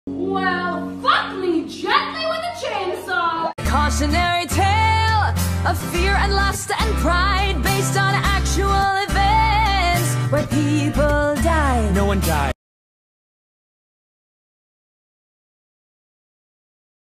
Well, fuck me gently with a chainsaw! Cautionary tale of fear and lust and pride based on actual events where people died. No one died.